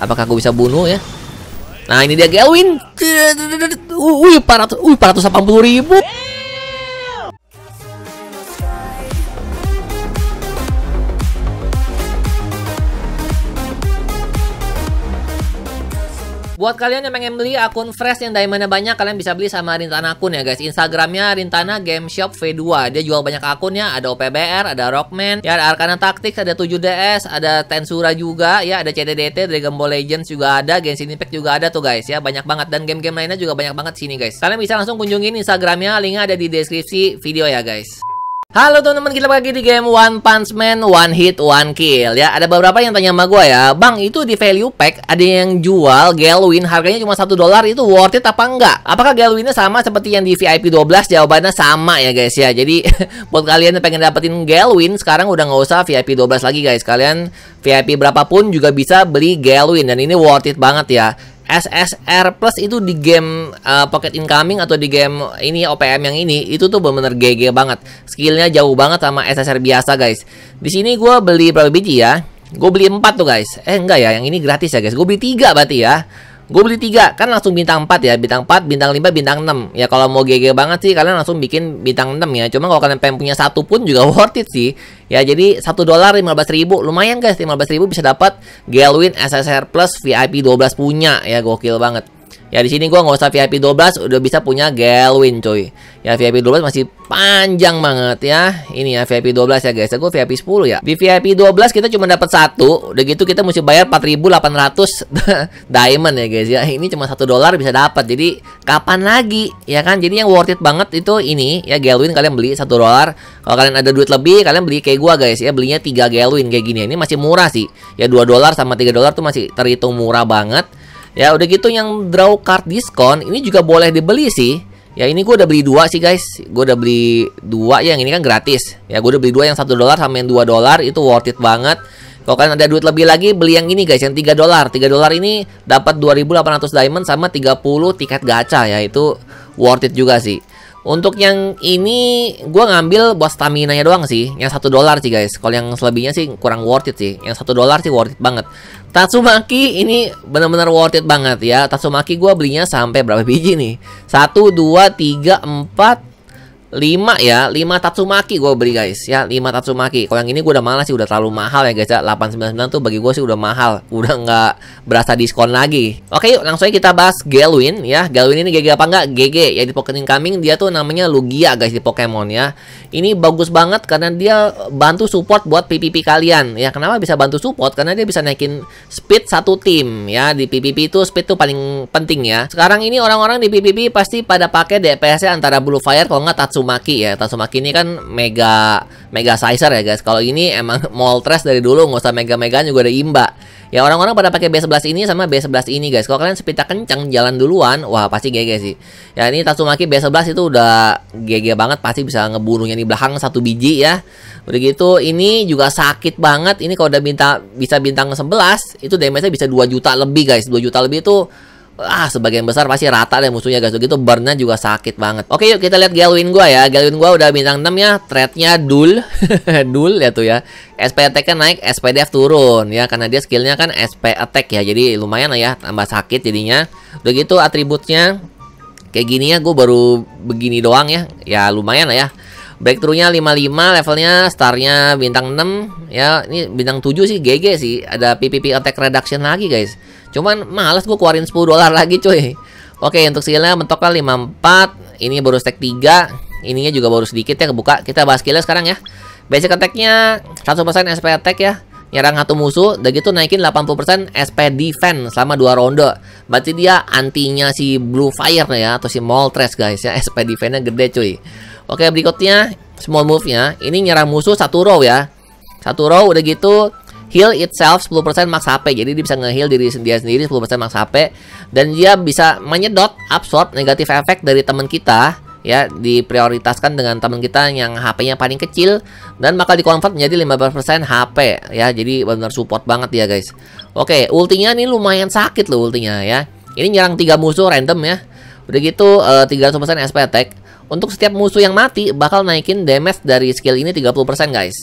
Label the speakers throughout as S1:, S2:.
S1: Apakah gue bisa bunuh ya? Nah ini dia Galwin. 480.000. Buat kalian yang pengen beli akun fresh yang diamondnya banyak, kalian bisa beli sama Rintana akun ya guys. Instagramnya Rintana Game Shop V2. Dia jual banyak akunnya. Ada OPBR, ada Rockman, ya ada Arcana Tactics, ada 7DS, ada Tensura juga, ya ada CDDT, Dragon Ball Legends juga ada, Genshin Impact juga ada tuh guys ya, banyak banget, dan game-game lainnya juga banyak banget sini guys. Kalian bisa langsung kunjungin Instagramnya, linknya ada di deskripsi video ya guys. Halo teman-teman, kita lagi di game One Punch Man One Hit One Kill ya. Ada beberapa yang tanya sama gue ya, bang itu di value pack ada yang jual Galwin harganya cuma $1, itu worth it apa enggak? Apakah Galwinnya sama seperti yang di VIP 12? Jawabannya sama ya guys ya. Jadi buat kalian yang pengen dapetin Galwin sekarang udah nggak usah VIP 12 lagi guys. Kalian VIP berapapun juga bisa beli Galwin, dan ini worth it banget ya. SSR Plus itu di game Pocket Incoming atau di game ini OPM yang ini itu tuh bener-bener GG banget. Skillnya jauh banget sama SSR biasa guys. Di sini gue beli berapa biji ya? Gue beli 4 tuh guys. Enggak ya, yang ini gratis ya guys. Gue beli 3 berarti ya. Gue beli 3 kan langsung bintang 4 ya. Bintang 4, bintang 5, bintang 6. Ya kalau mau GG banget sih kalian langsung bikin bintang 6 ya. Cuma kalau kalian pengen punya satu pun juga worth it sih. Ya jadi $1 15.000 lumayan guys. 15.000 bisa dapat Galwin SSR Plus VIP 12 punya ya, gokil banget. Ya di sini gua nggak usah VIP 12 udah bisa punya Galwin coy. Ya VIP 12 masih panjang banget ya. Ini ya VIP 12 ya guys. Gue VIP 10 ya. Di VIP 12 kita cuma dapat 1. Udah gitu kita mesti bayar 4.800 diamond ya guys ya. Ini cuma $1 bisa dapat. Jadi kapan lagi ya kan? Jadi yang worth it banget itu ini ya, Galwin kalian beli $1. Kalau kalian ada duit lebih kalian beli kayak gua guys ya, belinya 3 Galwin kayak gini. Ini masih murah sih. Ya $2 sama $3 tuh masih terhitung murah banget. Ya udah gitu yang draw card diskon ini juga boleh dibeli sih. Ya ini gue udah beli 2 sih guys. Gue udah beli 2 ya, yang ini kan gratis. Ya gue udah beli 2, yang $1 sama yang $2 itu worth it banget. Kalau kalian ada duit lebih lagi beli yang ini guys, yang $3. $3 ini dapat 2.800 diamond sama 30 tiket gacha ya, itu worth it juga sih. Untuk yang ini gue ngambil buat stamina-nya doang sih, yang $1 sih guys. Kalau yang selebihnya sih kurang worth it sih. Yang $1 sih worth it banget. Tatsumaki ini benar-benar worth it banget ya. Tatsumaki gue belinya sampai berapa biji nih? 1, 2, 3, 4, 5 ya. 5 Tatsumaki gue beli guys ya. 5 Tatsumaki. Kalau yang ini gue udah malas sih, udah terlalu mahal ya guys ya. 899 tuh bagi gue sih udah mahal. Udah nggak berasa diskon lagi. Oke yuk langsung aja kita bahas Galwin ya. Galwin ini GG apa enggak? GG ya. Di Pocket Incoming dia tuh namanya Lugia guys di Pokemon ya. Ini bagus banget karena dia bantu support buat PvP kalian ya. Kenapa bisa bantu support? Karena dia bisa naikin speed satu tim ya. Di PvP itu speed tuh paling penting ya. Sekarang ini orang-orang di PvP pasti pada pakai DPS-nya antara Blue Fire kalau nggak Tatsumaki ya. Tatsumaki ini kan mega sizer ya guys. Kalau ini emang Moltres dari dulu, nggak usah mega-megaan juga ada imba. Ya orang-orang pada pakai B11 ini sama B11 ini guys. Kalau kalian speednya kencang jalan duluan, wah pasti GG sih. Ya ini Tatsumaki B11 itu udah GG banget, pasti bisa ngebunuhnya di belakang 1 biji ya. Udah gitu ini juga sakit banget. Ini kalau udah bisa bintang 11 itu damage-nya bisa 2 juta lebih guys. 2 juta lebih itu sebagian besar pasti rata deh musuhnya guys. Begitu burn-nya juga sakit banget. Oke yuk kita lihat Galwin gua ya. Galwin gua udah bintang 6 ya. Threat-nya Dul. Dul ya tuh ya. SP attack-nya naik, SP def turun ya. Karena dia skillnya kan SP attack ya. Jadi lumayan lah ya, tambah sakit jadinya. Udah gitu atributnya kayak gini ya. Gue baru begini doang ya. Ya lumayan lah ya. Breakthrough-nya 55, levelnya starnya bintang 6 ya. Ini bintang 7 sih GG sih. Ada PvP attack reduction lagi guys. Cuman males gue keluarin $10 lagi cuy. Oke untuk skillnya mentoknya 54. Ini baru stack 3. Ininya juga baru sedikit ya kebuka. Kita bahas skillnya sekarang ya. Basic attack-nya 100% SP attack ya. Nyerang satu musuh. Udah gitu naikin 80% SP defense selama 2 ronde. Berarti dia antinya si Blue Fire ya, atau si Moltres guys ya. SP defense-nya gede cuy. Oke berikutnya small move-nya. Ini nyerang musuh 1 row ya. 1 row udah gitu heal itself 10% max HP. Jadi dia bisa nge-heal diri dia sendiri 10% max HP. Dan dia bisa menyedot absorb negatif efek dari teman kita ya, diprioritaskan dengan teman kita yang HP-nya paling kecil dan bakal dikonvert menjadi 15% HP ya. Jadi benar support banget ya guys. Oke, ultinya nih lumayan sakit loh ultinya ya. Ini nyerang 3 musuh random ya. Udah gitu 300% SP attack. Untuk setiap musuh yang mati bakal naikin damage dari skill ini 30% guys.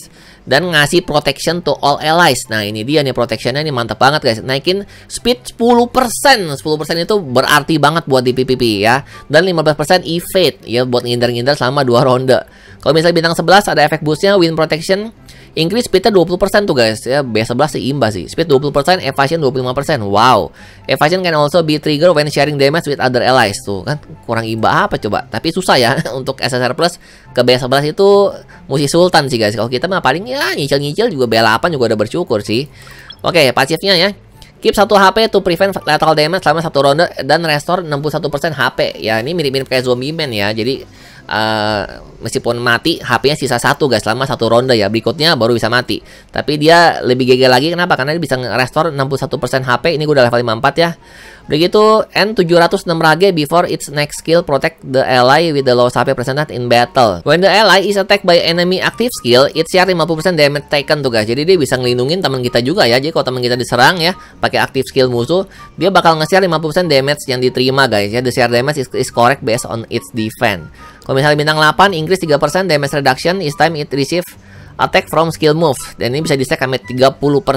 S1: dan ngasih protection to all allies. Nah, ini dia nih protectionnya nih, mantap banget guys. Naikin speed 10%. 10% itu berarti banget buat di PvP ya. Dan 15% evade ya buat ngindar-ngindar selama 2 ronde. Kalau misalnya bintang 11 ada efek boostnya wind protection. Increase speednya 20% tuh guys ya. B11 sih imbas sih. Speed 20%, evasion 25%. Wow. Evasion can also be trigger when sharing damage with other allies. Tuh kan kurang imba apa coba. Tapi susah ya untuk SSR Plus ke B11 itu musuh sultan sih guys. Kalau kita mah paling ya nyicil-nyicil juga B8 juga udah bersyukur sih. Oke, pasifnya ya. Keep 1 HP to prevent lethal damage selama 1 ronde dan restore 61% HP. Ya, ini mirip-mirip kayak Zombie Man ya. Jadi meskipun mati HP-nya sisa 1 guys selama 1 ronde ya. Berikutnya baru bisa mati. Tapi dia lebih GG lagi kenapa? Karena dia bisa restore 61% HP. Ini gue udah level 54 ya. Begitu N706 rage before its next skill protect the ally with the lowest HP percentage in battle. When the ally is attacked by enemy active skill, it share 50% damage taken tuh guys. Jadi dia bisa ngelindungin teman kita juga ya. Jadi kalau teman kita diserang ya pakai active skill musuh, dia bakal nge-share 50% damage yang diterima guys ya. The share damage is correct based on its defense. Kalau misalnya bintang 8 increase 3% damage reduction each time it receive attack from skill move. Dan ini bisa di-stack sampai 30%.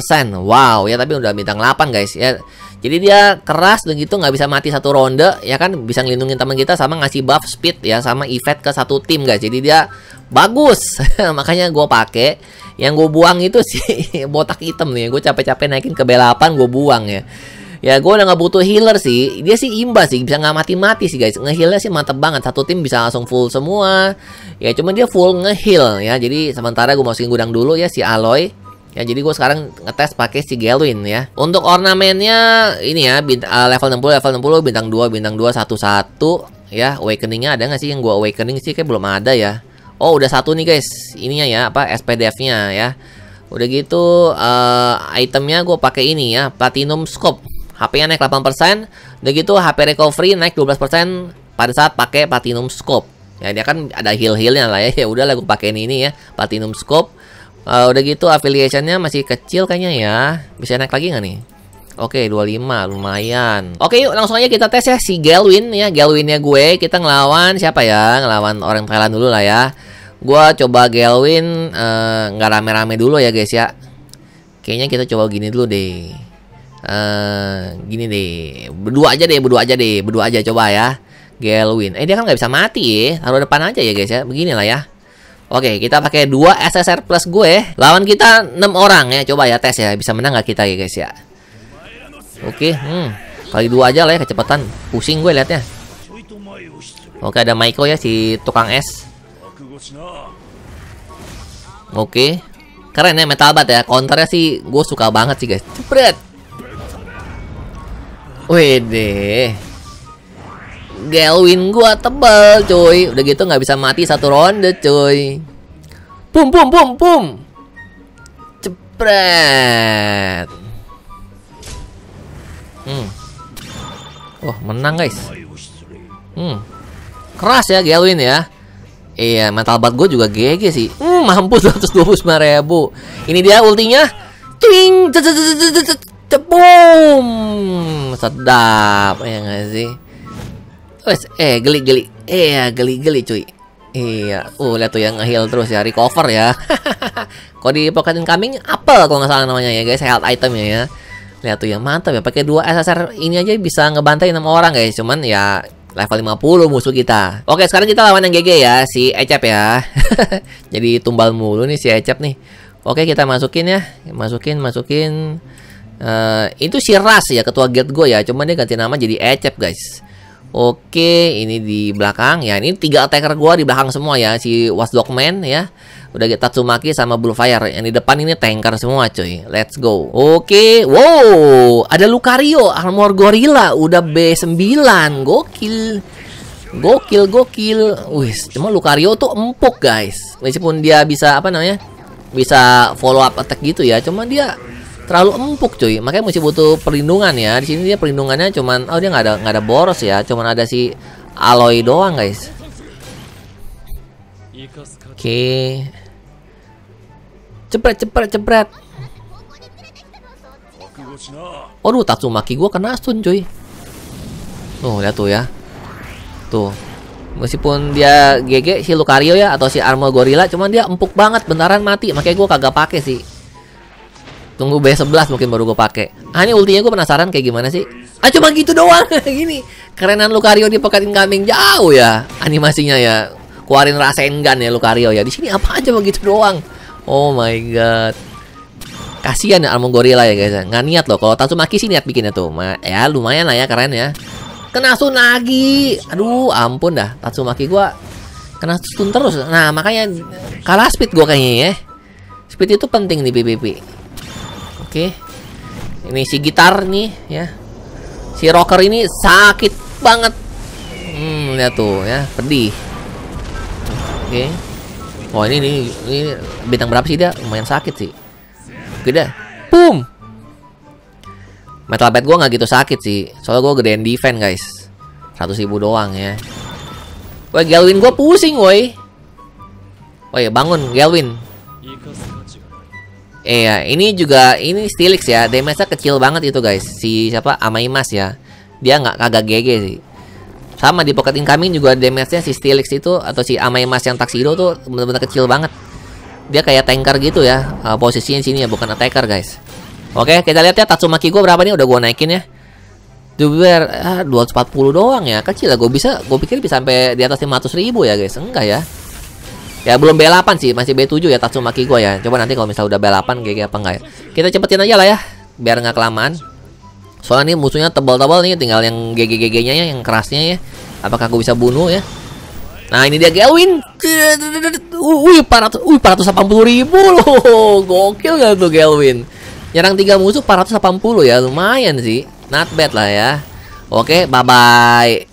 S1: Wow ya, tapi udah bintang 8 guys ya. Jadi dia keras dan gitu, nggak bisa mati 1 ronde ya kan, bisa ngelindungin teman kita sama ngasih buff speed ya, sama effect ke 1 tim guys. Jadi dia bagus. Makanya gue pakai. Yang gue buang itu sih botak hitam nih. Gue capek-capek naikin ke B8 gue buang ya. Ya gue udah nggak butuh healer sih. Dia sih imbas sih, bisa nggak mati-mati sih guys. Nge-healnya sih mantep banget. 1 tim bisa langsung full semua. Ya cuman dia full nge-heal ya. Jadi sementara gue masukin gudang dulu ya si Aloy. Ya jadi gue sekarang ngetes pakai si Gelwin ya. Untuk ornamennya ini ya level 60 bintang 2 11 ya. Awakeningnya ada nggak sih? Yang gue awakening sih kayak belum ada ya. Oh udah 1 nih guys. Ininya ya apa SPDF-nya ya. Udah gitu itemnya gue pakai ini ya, Platinum Scope. HP-nya naik 8%. Udah gitu HP recovery naik 12% pada saat pakai Platinum Scope. Ya dia kan ada heal-healnya lah ya. Ya udahlah gue pakai ini ya, Platinum Scope. Udah gitu affiliationnya masih kecil kayaknya ya. Bisa naik lagi nggak nih? Oke 25 lumayan. Oke yuk langsung aja kita tes ya si Gelwin ya. Gelwinnya gue kita ngelawan siapa ya? Ngelawan orang Thailand dulu lah ya. Gue coba Gelwin nggak rame-rame dulu ya guys ya. Kayaknya kita coba gini dulu deh. Gini deh. Berdua aja coba ya. Gelwin. Dia kan nggak bisa mati ya. Taruh depan aja ya guys ya. Beginilah ya. Oke, kita pakai 2 SSR plus gue. Lawan kita 6 orang ya. Coba ya tes ya. Bisa menang nggak kita ya guys ya. Oke, kali 2 aja lah ya kecepatan. Pusing gue liatnya. Oke, ada Maiko ya si tukang es. Oke. Keren ya Metal Bat ya. Counternya sih gue suka banget sih guys. Cepret. Wede. Gelwin gua tebal cuy. Udah gitu nggak bisa mati 1 ronde cuy. Pum. Cepret. Wah menang guys. Keras ya Gelwin ya. Iya Metal Bat gue juga GG sih. Mampus 129.000. Ini dia ultinya. Ting. Boom. Sedap ya nggak sih. Geli. Geli cuy. Iya, lihat tuh yang nge-heal terus ya, recover ya. Kalau di Pocket Incoming apel kalau nggak salah namanya ya guys, health itemnya ya. Lihat tuh yang mantap ya, pakai 2 SSR ini aja bisa ngebantai 6 orang guys. Cuman ya level 50 musuh kita. Oke, sekarang kita lawan yang GG ya, si Ecep ya. Jadi tumbal mulu nih si Ecep nih. Oke, kita masukin ya. Masukin. Itu si Ras ya, ketua guild gue ya. Cuman dia ganti nama jadi Ecep guys. Oke, ini di belakang ya. Ini 3 attacker gua di belakang semua ya. Si Watchdogman ya. Udah kita Tatsumaki sama Bluefire. Yang di depan ini tanker semua cuy. Let's go. Oke, wow, ada Lucario Armor Gorilla udah B9. Gokil. Wih, cuma Lucario tuh empuk guys. Meskipun dia bisa bisa follow up attack gitu ya. Cuma dia terlalu empuk cuy, makanya mesti butuh perlindungan ya. Di sini dia perlindungannya cuman dia nggak ada boros ya, cuman ada si Aloy doang guys. Oke. Cepret. Aduh, Tatsumaki gua kena stun cuy. Tuh, lihat tuh ya. Tuh. Meskipun dia GG si Lucario ya atau si Armor Gorilla, cuman dia empuk banget, bentaran mati. Makanya gue kagak pakai sih. Tunggu B11 mungkin baru gue pakai. Ah, ini ultinya gue penasaran kayak gimana sih. Ah, cuma gitu doang. Gini. Kerenan Lucario di Pocket Incoming jauh ya animasinya ya. Keluarin Rasengan ya Lucario ya. Di sini apa aja begitu doang. Oh my god. Kasihan ya Armor Gorilla ya guys. Nggak niat loh. Kalau Tatsumaki sih niat bikinnya tuh. Ya lumayan lah ya, keren ya. Kena stun lagi. Aduh, ampun dah. Tatsumaki gua kena stun terus. Nah, makanya kalah speed gua kayaknya ya. Speed itu penting di PvP. Oke. Ini si gitar nih ya. Si rocker ini sakit banget. Lihat tuh ya, pedih. Oke. Oh, ini bintang berapa sih dia? Lumayan sakit sih. Oke dah. Boom. Metal Bed gue nggak gitu sakit sih. Soalnya gue gedein defense guys. 100.000 doang ya. Woi, Galvin gue pusing woi. Woi, bangun Galvin. Ya, ini juga ini Steelix ya. Damage-nya kecil banget itu guys. Si siapa? Amaimas ya. Dia kagak GG sih. Sama di Pocket Incoming juga damage-nya si Steelix itu atau si Amaimas yang Tuxedo tuh bener-bener kecil banget. Dia kayak tanker gitu ya. Posisinya di sini ya, bukan attacker guys. Oke, kita lihat ya Tatsumaki gue berapa nih, udah gue naikin ya. 240 doang ya, kecil lah. Gue pikir bisa sampai di atas 500.000 ya guys. Enggak ya. Ya belum B8 sih, masih B7 ya Tatsumaki gue ya. Coba nanti kalau misalnya udah B8 GG apa enggak ya. Kita cepetin aja lah ya, biar nggak kelamaan. Soalnya nih musuhnya tebal-tebal nih, tinggal yang GG-GG-nya ya, yang kerasnya ya. Apakah gue bisa bunuh ya? Nah, ini dia Galvin. 480.000 loh. Gokil gak tuh Galvin? Nyerang 3 musuh 480 ya, lumayan sih. Not bad lah ya. Oke, bye-bye.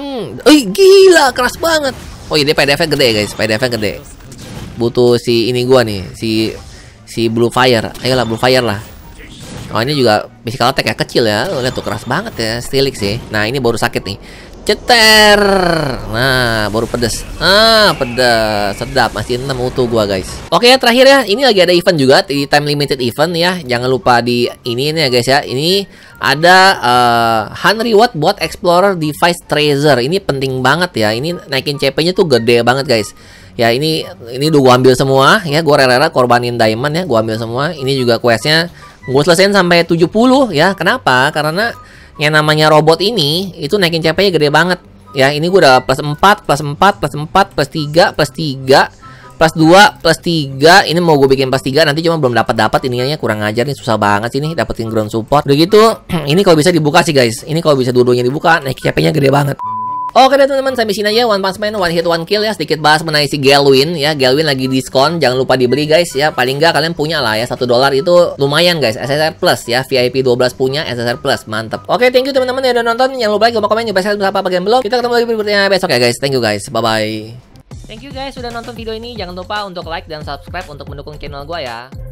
S1: Gila, keras banget. Oh, ini PDF-nya gede guys, PDF-nya gede. Butuh si ini gua nih, si Blue Fire. Ayolah Blue Fire lah. Oh, ini juga physical attack ya, kecil ya. Lihat tuh keras banget ya, Steelix sih. Nah, ini baru sakit nih. Ceter. Nah, baru pedes. Pedes. Sedap. Masih 6 utuh gua, guys. Oke, terakhir ya. Ini lagi ada event juga, di time limited event ya. Jangan lupa di ini ya, guys ya. Ini ada hand reward buat Explorer Device Treasure. Ini penting banget ya. Ini naikin CP-nya tuh gede banget, guys. Ya, ini udah gua ambil semua ya. Gua rela-rela korbanin diamond ya. Gua ambil semua. Ini juga questnya gua selesaiin sampai 70 ya. Kenapa? Karena yang namanya robot ini itu naikin CP-nya gede banget. Ya, ini gue udah plus 4, plus 4, plus 4, plus 3, plus 3, plus 2, plus 3. Ini mau gue bikin plus 3 nanti, cuma belum dapat ininya, kurang ajar nih, susah banget sih nih dapetin ground support. Udah gitu, ini kalau bisa dibuka sih guys. Ini kalau bisa dua-duanya dibuka, naik CP-nya gede banget. Oke deh teman-teman, sampai sini aja One Punch Man One Hit One Kill ya. Sedikit bahas mengenai si Galvin ya. Galvin lagi diskon, jangan lupa dibeli guys ya. Paling nggak kalian punya lah ya, $1 itu lumayan guys. SSR Plus ya, VIP 12 punya SSR Plus, mantap. Oke, thank you teman-teman yang udah nonton. Jangan lupa like, komen, juga apa bagian belum. Kita ketemu lagi berikutnya besok ya guys. Thank you guys, bye bye. Thank you guys sudah nonton video ini. Jangan lupa untuk like dan subscribe untuk mendukung channel gua ya.